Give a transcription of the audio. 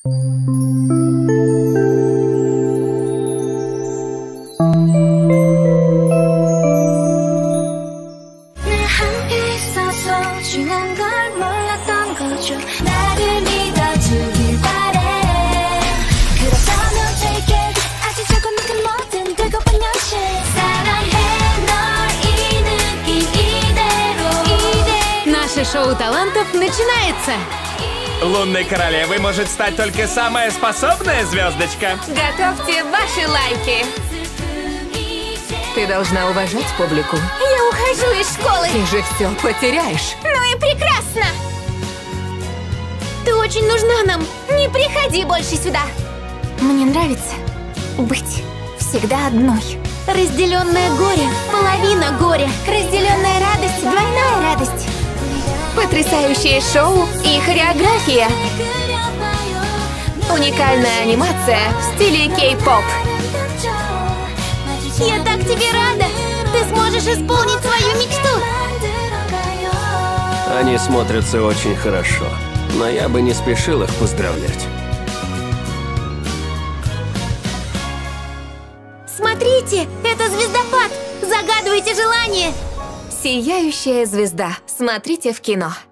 Наше шоу талантов начинается! Лунной королевой может стать только самая способная звездочка. Готовьте ваши лайки! Ты должна уважать публику. Я ухожу из школы! Ты же все потеряешь. Ну и прекрасно! Ты очень нужна нам! Не приходи больше сюда! Мне нравится быть всегда одной. Разделенное горе – половина горя. Разделенная радость – двойная радость. Потрясающее шоу и хореография. Уникальная анимация в стиле кей-поп. Я так тебе рада! Ты сможешь исполнить свою мечту! Они смотрятся очень хорошо, но я бы не спешил их поздравлять. Смотрите, это звездопад! Загадывайте желание! Сияющая звезда. Смотрите в кино.